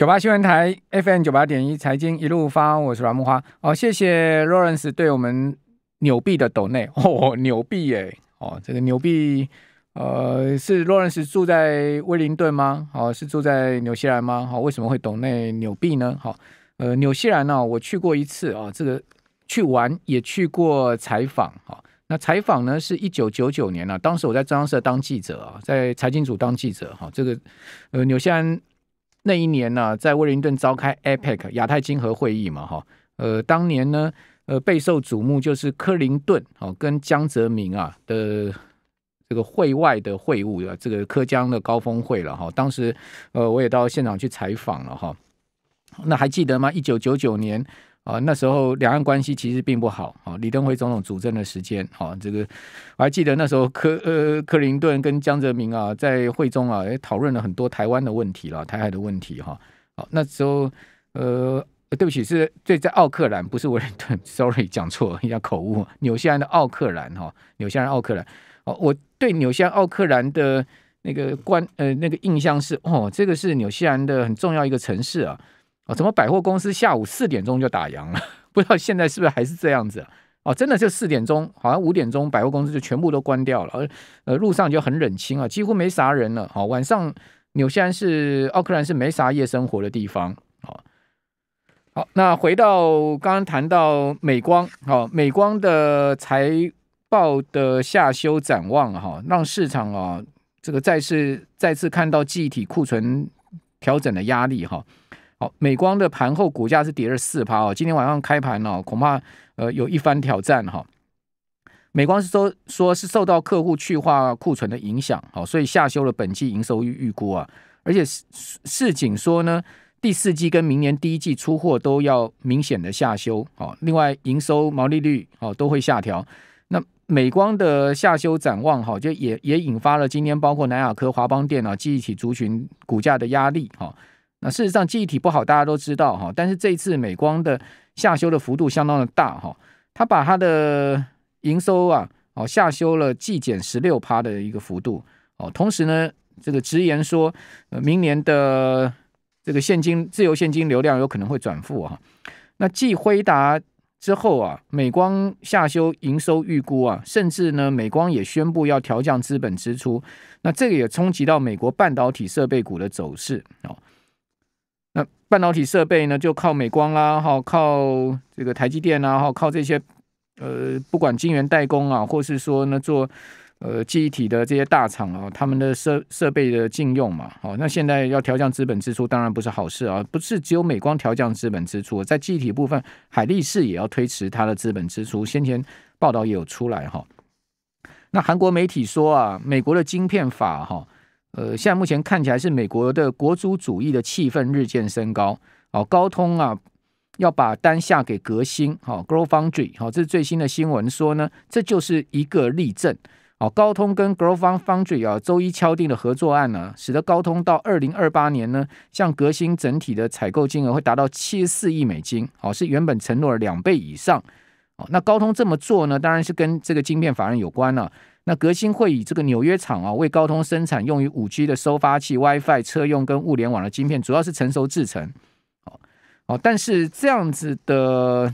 98新闻台 FM98.1财经一路发，我是阮木花。谢谢 Lawrence 对我们纽币的抖内纽币耶这个纽币是 Lawrence 住在威灵顿吗？是住在纽西兰吗？为什么会抖内纽币呢？纽西兰我去过一次这个去玩也去过采访那采访呢是1999年当时我在中央社当记者在财经组当记者这个纽西兰那一年在威灵顿召开 APEC 亚太经合会议嘛当年呢备受瞩目就是克林顿跟江泽民的这个会外的会晤这个克江的高峰会了当时我也到现场去采访了那还记得吗？1999年那时候两岸关系其实并不好李登辉总统主政的时间这个我还记得那时候克林顿跟江泽民在会中讨论了很多台湾的问题啦，台海的问题那时候对不起是在奥克兰不是威灵顿sorry 讲错一下口误，纽西兰的奥克兰纽西兰奥克兰我对纽西兰奥克兰的那个那个印象是这个是纽西兰的很重要一个城市怎么百货公司下午4点钟就打烊了？不知道现在是不是还是这样子真的就4点钟，好像5点钟百货公司就全部都关掉了，路上就很冷清几乎没啥人了晚上纽西兰奥克兰是没啥夜生活的地方好，那回到刚刚谈到美光美光的财报的下修展望让市场这个再次看到记忆体库存调整的压力美光的盘后股价是跌了 4%今天晚上开盘恐怕有一番挑战美光是说是受到客户去化库存的影响所以下修了本季营收预估而且市井说呢第4季跟明年第1季出货都要明显的下修另外营收毛利率都会下调。那美光的下修展望就也引发了今天包括南亚科、华邦电记忆体族群股价的压力那事实上记忆体不好大家都知道但是这一次美光的下修的幅度相当的大它把它的营收下修了季减 16% 的一个幅度同时呢这个直言说明年的这个自由现金流量有可能会转负那继辉达之后美光下修营收预估甚至呢美光也宣布要调降资本支出，那这个也冲击到美国半导体设备股的走势那半导体设备呢就靠美光啦靠这个台积电靠这些不管晶圆代工或是说呢做记忆体的这些大厂他们的设备的禁用嘛那现在要调降资本支出当然不是好事不是只有美光调降资本支出，在记忆体部分海力士也要推迟它的资本支出，先前报道也有出来那韩国媒体说美国的晶片法现在目前看起来是美国的国族主义的气氛日渐升高高通要把单下给革新GlobalFoundries 这是最新的新闻说呢这就是一个例证高通跟 GlobalFoundries 周一敲定的合作案使得高通到2028年呢向革新整体的采购金额会达到74亿美金是原本承诺了2倍以上那高通这么做呢当然是跟这个晶片法案有关那革新会以这个纽约厂为高通生产用于 5G 的收发器 WiFi 车用跟物联网的晶片，主要是成熟制程但是这样子的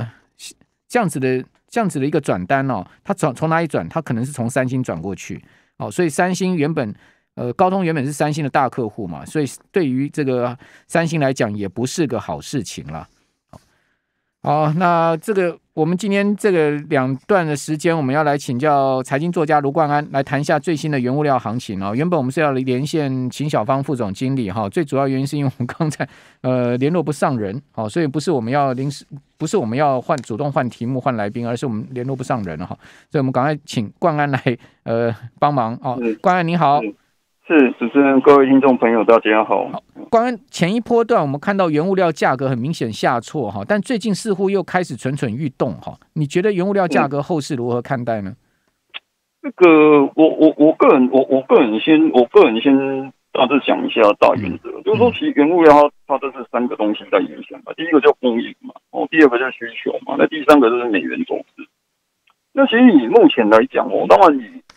一个转单它从哪里转？它可能是从三星转过去所以三星高通原本是三星的大客户嘛，所以对于这个三星来讲也不是个好事情啦那这个我们今天这个2段的时间，我们要来请教财经作家卢冠安来谈一下最新的原物料行情原本我们是要连线秦小芳副总经理最主要原因是因为我们刚才联络不上人所以不是我们要主动换题目换来宾，而是我们联络不上人所以我们赶快请冠安来帮忙冠安你好。 是主持人，各位听众朋友大家好。 冠安，前一波段我们看到原物料价格很明显下挫但最近似乎又开始蠢蠢欲动你觉得原物料价格后市如何看待呢？ 这个我个人先大致讲一下大原则，就是说其实原物料它这是3个东西在影响第一个叫供应嘛第二个就是需求嘛，那第3个就是美元走势。那其实以目前来讲当然以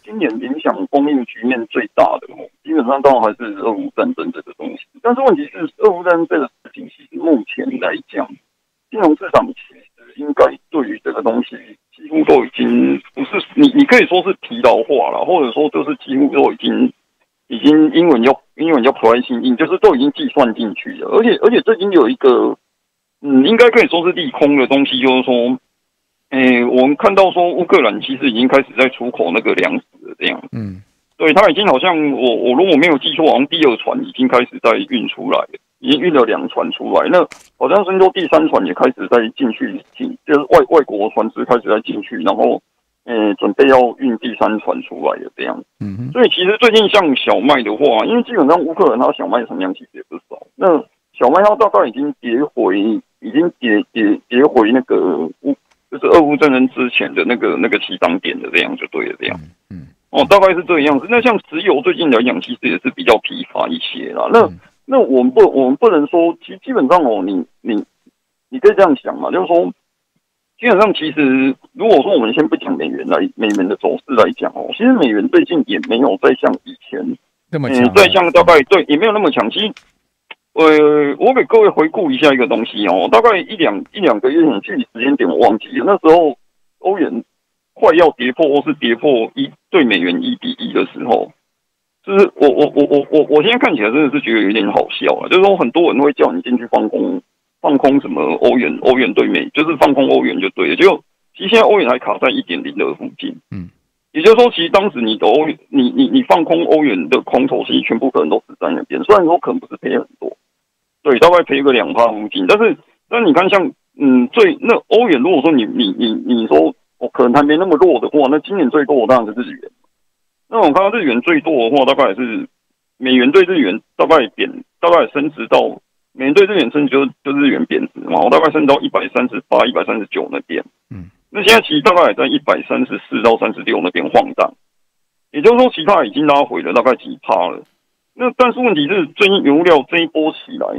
今年影响供应局面最大的基本上当然还是俄乌战争这个东西。但是问题是，俄乌战争这个事情，其实目前来讲，金融市场其实应该对于这个东西几乎都已经不是你可以说是疲劳化了，或者说就是几乎都已经英文叫 pricing in， 就是都已经计算进去了。而且最近有一个应该可以说是利空的东西，就是说。我们看到说乌克兰其实已经开始在出口那个粮食了，这样。对，他已经好像我如果没有记错，好像第2船已经开始在运出来了，已经运了2船出来。那好像是说第3船也开始在进去，就是外国船只开始在进去，然后准备要运第3船出来的这样。所以其实最近像小麦的话，因为基本上乌克兰它小麦产量其实也不少，那小麦它大概已经跌回那个就是俄乌战争之前的那个起涨点的这样就对了，这样，大概是这个样子。那像石油最近来讲，其实也是比较疲乏一些啦。那我们不能说，基本上你可以这样想嘛，就是说，基本上其实如果说我们先不讲美元的走势来讲其实美元最近也没有再像以前那么强， 再像大概对也没有那么强。其实我给各位回顾一下一个东西大概一两个月前，具体时间点我忘记了。那时候欧元快要跌破或是跌破对美元1:1的时候，就是我现在看起来真的是觉得有点好笑啊。就是说很多人会叫你进去放空什么欧元对美，就是放空欧元就对了。结果其实现在欧元还卡在1.02附近，也就是说，其实当时你的你放空欧元的空头，其实全部可能都死在那边。虽然说可能不是赔很多。对，大概赔个2%附近，但是你看像那欧元，如果说你说可能还没那么弱的话，那今年最多当然是日元。那我看到日元最多的话，大概也是美元对日元大概升值到美元对日元升值就日元贬值嘛，大概升到138、139那边。那现在其实大概也在134到36那边晃荡，也就是说，其他已经拉回了大概几%了。那但是问题是，最近原物料这一波起来，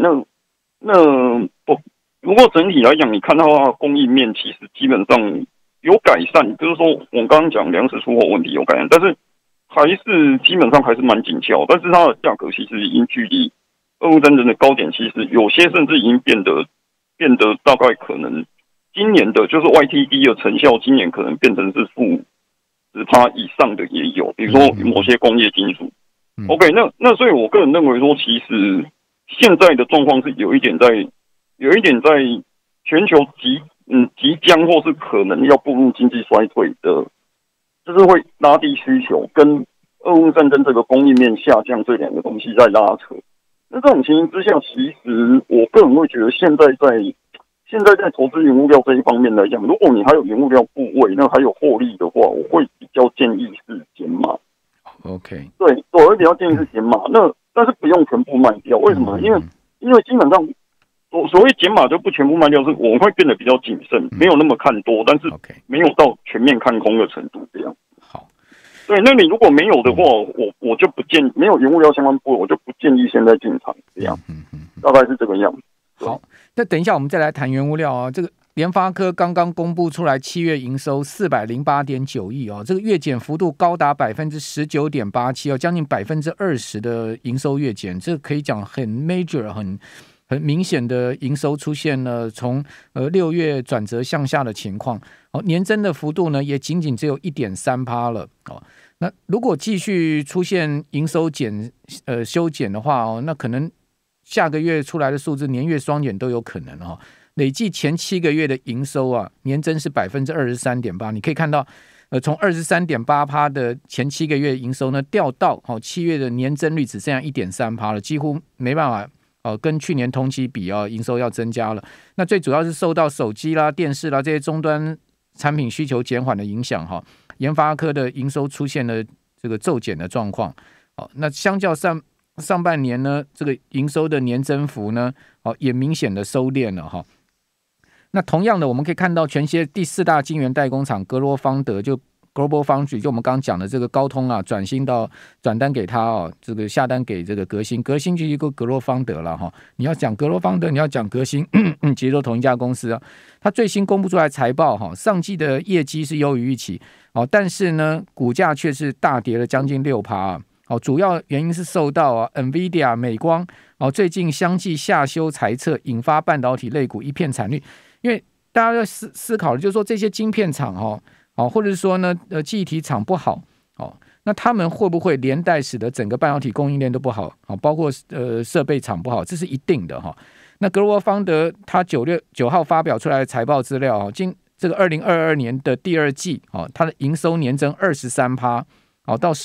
如果整体来讲，你看到它的供应面其实基本上有改善，就是说我刚刚讲粮食出口问题有改善，但是还是基本上还是蛮紧俏，但是它的价格其实已经距离俄乌战争的高点，其实有些甚至已经变得大概可能今年的就是 YTD 的成效，今年可能变成是负10%以上的也有，比如说某些工业金属。OK， 那所以我个人认为说，其实现在的状况是有一点在全球即将或是可能要步入经济衰退的，就是会拉低需求，跟俄乌战争这个供应面下降这2个东西在拉扯。那这种情形之下，其实我个人会觉得现在在投资原物料这一方面来讲，如果你还有原物料部位，那还有获利的话，我会比较建议是减码。 OK， 对，我会比较建议是减码，但是不用全部卖掉。为什么？因为基本上所谓减码就不全部卖掉，是我们会变得比较谨慎，没有那么看多，但是没有到全面看空的程度这样。 好， 对，那你如果没有的话，我就不建议没有原物料相关部位，我就不建议现在进场这样。大概是这个样子。 好，那等一下我们再来谈原物料这个联发科刚刚公布出来7月营收408.9亿这个月减幅度高达19.87%将近20%的营收月减，这可以讲很 major 很明显的营收出现了从6月转折向下的情况年增的幅度呢也仅仅只有 1.3% 了那如果继续出现营收修减的话那可能下个月出来的数字年月双减都有可能累计前7个月的营收年增是 23.8%， 你可以看到从 23.8% 的前7个月营收呢掉到7月的年增率只剩下 1.3% 了，几乎没办法跟去年同期比营收要增加了。那最主要是受到手机啦、电视啦这些终端产品需求减缓的影响研发科的营收出现了这个骤减的状况那相较上半年呢这个营收的年增幅呢也明显的收敛了那同样的我们可以看到全世界第4大晶圆代工厂格罗方德就 Global Foundry， 就我们刚刚讲的这个高通啊，转单给他哦，这个下单给这个革新，革新就一个格罗方德了哈。你要讲格罗方德，你要讲革新，其实都同一家公司啊。它最新公布出来财报哈，上季的业绩是优于预期哦，但是呢，股价却是大跌了将近6%啊。哦，主要原因是受到NVIDIA 美光最近相继下修财测，引发半导体类股一片惨绿。因为大家要思考的就是说，这些晶片厂或者是说呢记忆体厂不好那他们会不会连带使得整个半导体供应链都不好包括设备厂不好，这是一定的那格罗方德他9号发表出来的财报资料这个2022年的第二季它的营收年增23%。到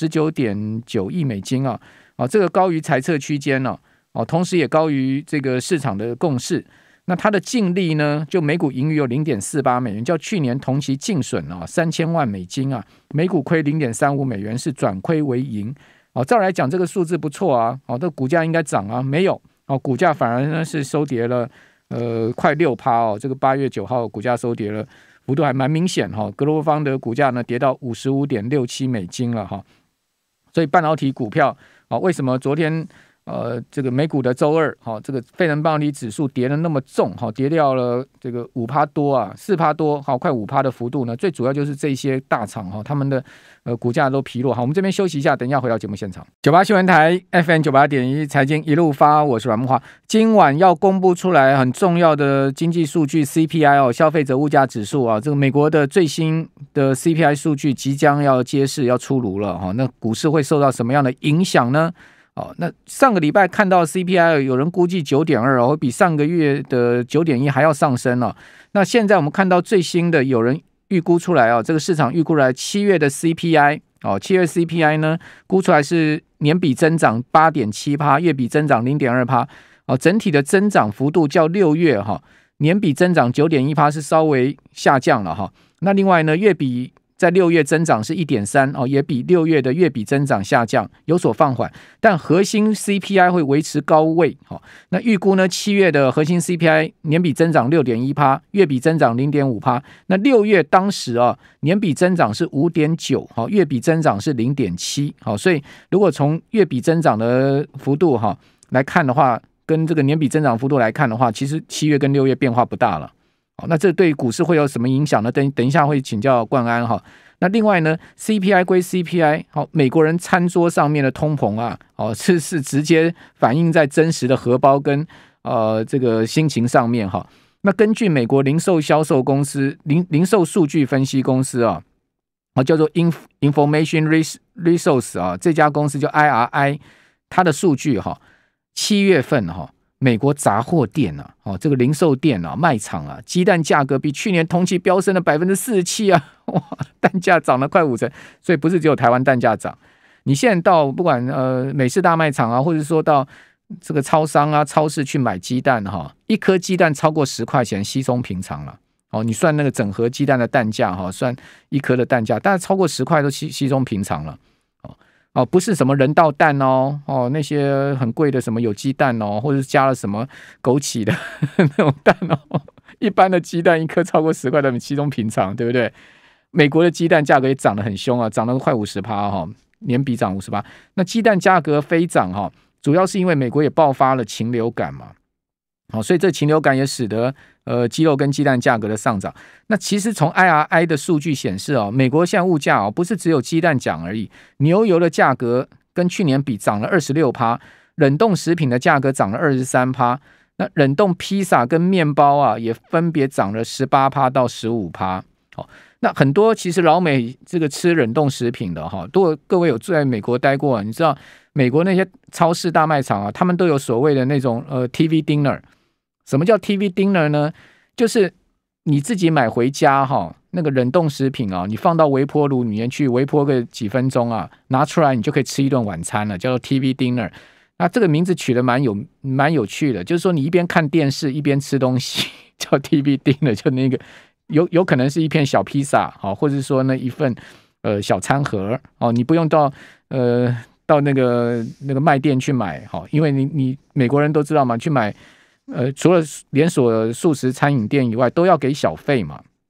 19.9亿美金这个高于财测区间同时也高于这个市场的共识。那它的净利呢，就每股盈余有 0.48 美元，较去年同期净损3000万美金每股亏 0.35 美元，是转亏为盈照来讲这个数字不错这股价应该涨没有股价反而呢是收跌了快 6%这个8月9号股价收跌了，幅度还蛮明显格罗方的股价呢跌到 55.67 美金了所以半导体股票为什么昨天这个美股的周二这个费城半导体指数跌得那么重跌掉了这个 5% 多4% 多快 5% 的幅度呢？最主要就是这些大厂他们的股价都疲弱我们这边休息一下，等一下回到节目现场。98新闻台 FM 98.1财经一路发，我是阮慕骅。今晚要公布出来很重要的经济数据 CPI 消费者物价指数这个美国的最新的 CPI 数据即将要揭示要出炉了那股市会受到什么样的影响呢？那上个礼拜看到 CPI 有人估计 9.2 会比上个月的 9.1 还要上升那现在我们看到最新的有人预估出来这个市场预估来7月的 CPI 7月 CPI 呢估出来是年比增长 8.7%， 月比增长 0.2%整体的增长幅度较6月年比增长 9.1% 是稍微下降了那另外呢月比在6月增长是 1.3 也比6月的月比增长下降有所放缓，但核心 CPI 会维持高位那预估呢7月的核心 CPI 年比增长 6.1%， 月比增长 0.5%， 那6月当时年比增长是 5.9%， 月比增长是 0.7%所以如果从月比增长的幅度来看的话，跟这个年比增长幅度来看的话，其实7月跟6月变化不大了那这对股市会有什么影响呢？等一下会请教冠安那另外呢 CPI 归 CPI 美国人餐桌上面的通膨是直接反映在真实的荷包跟这个心情上面那根据美国零售销售公司零售数据分析公司叫做 Information Resource 这家公司叫 IRI， 它的数据7月份美国杂货店这个零售店卖场鸡蛋价格比去年同期飙升了 47% 哇，蛋价涨了快50%，所以不是只有台湾蛋价涨，你现在到不管美式大卖场或者说到这个超商超市去买鸡蛋一颗鸡蛋超过10块钱稀松平常了你算那个整盒鸡蛋的蛋价算一颗的蛋价，但是超过10块都稀松平常了不是什么人道蛋那些很贵的什么有机蛋或者是加了什么枸杞的那种蛋一般的鸡蛋一颗超过10块的稀松平常，对不对？美国的鸡蛋价格也涨得很凶涨了快 50% 年比涨 50%。那鸡蛋价格飞涨主要是因为美国也爆发了禽流感嘛所以这禽流感也使得鸡肉跟鸡蛋价格的上涨。那其实从 IRI 的数据显示美国现在物价不是只有鸡蛋涨而已，牛油的价格跟去年比涨了 26%， 冷冻食品的价格涨了 23%， 那冷冻披萨跟面包也分别涨了 18% 到 15%。那很多其实老美这个吃冷冻食品的各位有在美国待过你知道美国那些超市大卖场他们都有所谓的那种TV dinner。什么叫 TV dinner 呢？就是你自己买回家那个冷冻食品你放到微波炉里面去微波个几分钟拿出来你就可以吃一顿晚餐了，叫做 TV dinner。那这个名字取得蛮有趣的，就是说你一边看电视一边吃东西叫 TV dinner， 就那个有可能是一片小披萨或者说呢一份小餐盒你不用到那个卖店去买因为你美国人都知道嘛，去买除了连锁素食餐饮店以外都要给小费嘛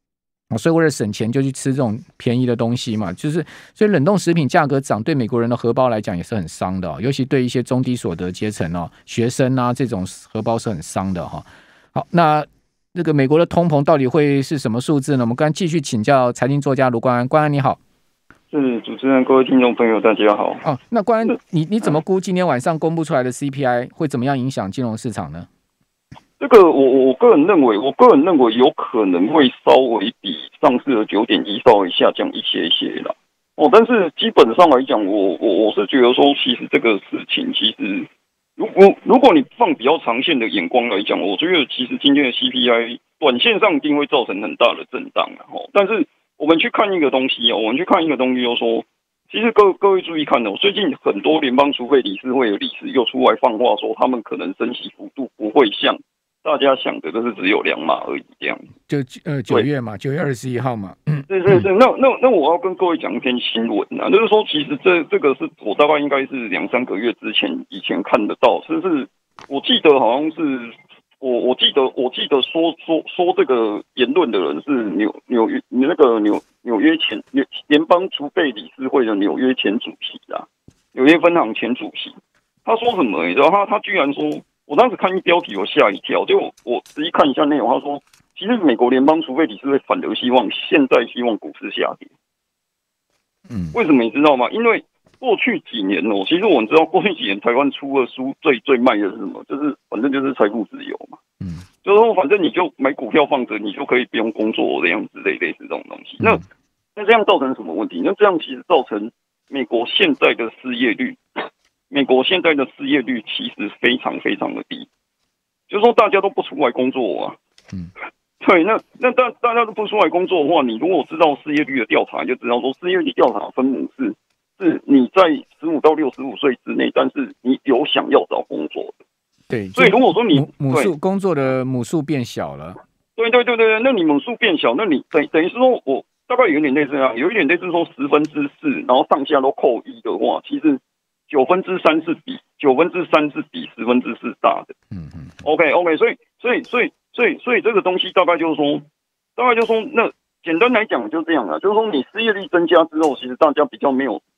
所以为了省钱就去吃这种便宜的东西嘛，所以冷冻食品价格涨，对美国人的荷包来讲也是很伤的，尤其对一些中低所得阶层学生啊这种荷包是很伤的哈。好，那这个美国的通膨到底会是什么数字呢？我们刚刚继续请教财经作家卢冠安，冠安你好。 是主持人，各位听众朋友，大家好。 那冠安，你怎么估今天晚上公布出来的 CPI 会怎么样影响金融市场呢？ 这个我个人认为有可能会稍微比上次的9.1稍微下降一些啦。但是基本上来讲，我是觉得说，其实这个事情，其实如果你放比较长线的眼光来讲，我觉得其实今天的 CPI 短线上一定会造成很大的震荡但是我们去看一个东西就是说，其实各位注意看最近很多联邦储备理事会的理事又出来放话说，他们可能升息幅度不会像大家想的就是只有2码而已这样。 就9月嘛，9月21号嘛。 对。那我要跟各位讲一篇新闻就是说，其实这个是我大概应该是2-3个月以前看得到，就是我记得好像是我记得说这个言论的人是纽约联邦储备理事会的纽约前主席纽约分行前主席。他说什么？你知道他居然说。我当时看一标题，我吓一跳。就我仔细看一下内容，他说，其实美国联邦储备理事会反而现在希望股市下跌。为什么你知道吗？因为过去几年其实我们知道过去几年台湾出的书最卖的是什么？就是反正就是财富自由嘛。就是说反正你就买股票放着，你就可以不用工作这样子类似这种东西。那这样造成什么问题？那这样其实造成美国现在的失业率。其实非常非常的低，就是说大家都不出来工作对，那大家都不出来工作的话，你如果知道失业率的调查，就知道说失业率调查分母是你在15到65岁之内，但是你有想要找工作的。 对， 所以如果说你母数工作的母数变小了， 对，那你母数变小，那你等于是说我大概有一点类似这样，有一点类似说4/10，然后上下都扣1的话，其实。3/9是比4/10大的。OK， 所以这个东西大概就是说，那简单来讲就这样就是说你失业率增加之后，其实大家比较没有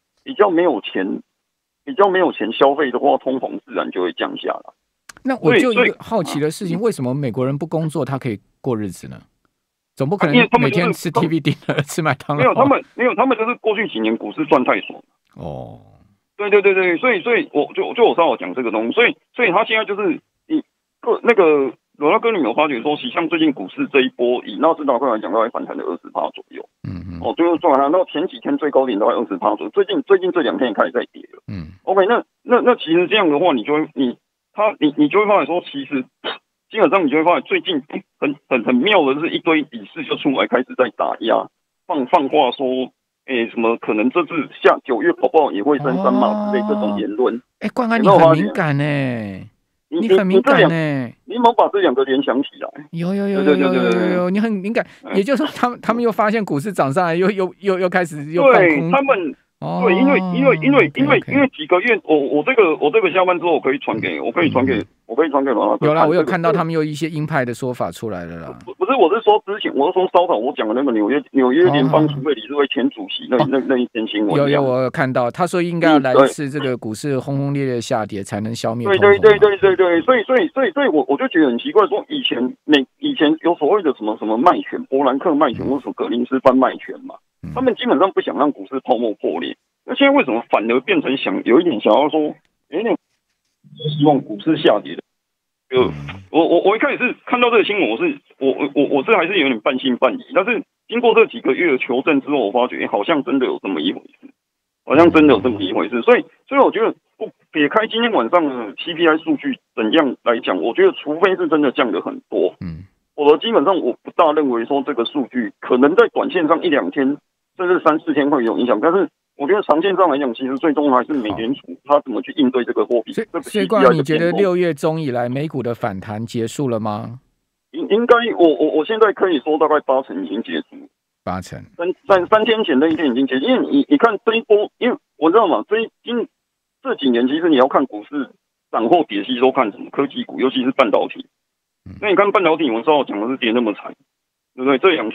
钱消费的话，通膨自然就会降下来。 那我就一个好奇的事情，为什么美国人不工作，他可以过日子呢？总不可能每天吃 TVD 吃麦当劳。 没有，他们就是过去几年股市赚太爽。对，所以我稍微讲这个东西，所以他现在就是那个罗大哥，你有没有发觉说，像最近股市这一波，以纳斯达克来讲，大概反弹了20%左右。最后做完了，那前几天最高点大概20%左右，最近这2天也开始在跌了。OK， 那其实这样的话，你就会发现说，其实基本上你就会发现最近很妙的是一堆理事就出来开始在打压，放话说。什么可能这次9月搞不好也会升3码之类这种言论。 冠安你很敏感你很敏感你有没有把这2个联想起来？ 有，你很敏感。也就是说，他们又发现股市涨上来，又开始又放空。 他们对，因为几个月，我这个下班之后，我可以传给罗大哥。 有啦，我有看到他们有一些鹰派的说法出来了啦。 不是，我是说之前，我是说稍早我讲的那个纽约联邦储备理事会前主席那一篇新闻。 有，我有看到，他说应该要来一次这个股市轰轰烈烈下跌，才能消灭通膨。 对，所以我就觉得很奇怪，说以前有所谓的什么卖权，伯兰克卖权或者格林斯潘卖权嘛。他们基本上不想让股市泡沫破裂，那现在为什么反而变成有一点想要说，希望股市下跌的？我一开始是看到这个新闻，我是还是有点半信半疑，但是经过这几个月的求证之后，我发觉好像真的有这么一回事，所以我觉得撇开今天晚上的 CPI 数据怎样来讲，我觉得除非是真的降得很多，否则基本上我不大认为说这个数据可能在短线上1-2天。甚至3-4天会有影响，但是我觉得长线上来讲，其实最终还是美联储它怎么去应对这个货币。所以， 你觉得6月中以来美股的反弹结束了吗？ 应该，我现在可以说大概80%已经结束。 80%。 3天前的一天已经结束，因为你看这一波，因为我知道嘛，这几年其实你要看股市涨或跌，其实都看什么科技股，尤其是半导体。那你看半导体，我知道讲的是跌那么惨，对不对？这2天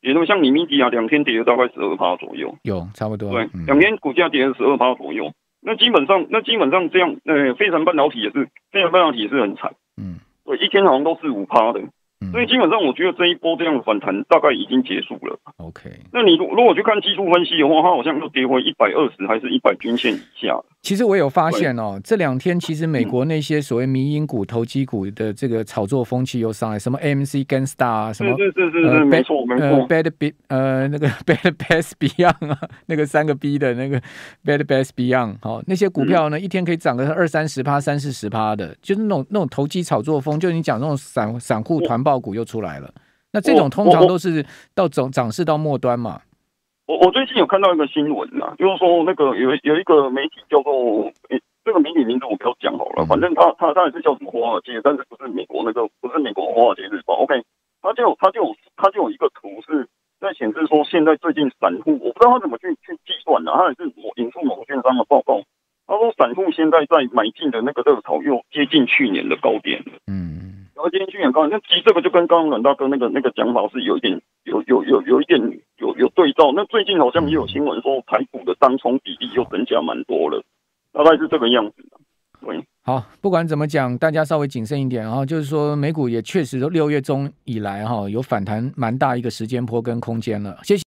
跌那么像你米迪啊，2天跌了大概12%左右， 有差不多， 对，2天股价跌了12%左右。那基本上这样，飞船半导体也是很惨，对，一天好像都是5%的。所以基本上，我觉得这一波这样的反弹大概已经结束了。 OK， 那你如果去看技术分析的话，它好像又跌回120还是100均线以下。 其实我有发现哦，这2天其实美国那些所谓迷因股、投机股的这个炒作风气又上来，什么 AMC、Genstar 啊，什么是，没错 Bad那个 Bad Best Beyond 啊，那个3个 B 的那个 Bad Best Beyond， 那些股票呢，一天可以涨个20-30%、30-40%的，就是那种投机炒作风，就是你讲那种散户团爆股又出来了。那这种通常都是到涨势到末端嘛。 我最近有看到一个新闻啊，就是说那个有一个媒体叫做这个媒体名字我不要讲好了，反正他也是叫什么华尔街，但是不是美国华尔街日报 ，OK， 他就有一个图是在显示说现在最近散户，我不知道他怎么去计算的，他也是引述某券商的报告，他说散户现在在买进的那个热潮又接近去年的高点了，然后接近去年高点，那其实这个就跟刚刚阮大哥那个讲法是有一点有对照。那最近好像也有新闻说台股的当冲比例又增加蛮多了，大概是这个样子的。对， 好，不管怎么讲，大家稍微谨慎一点，就是说美股也确实6月中以来有反弹蛮大一个时间波跟空间了。谢谢。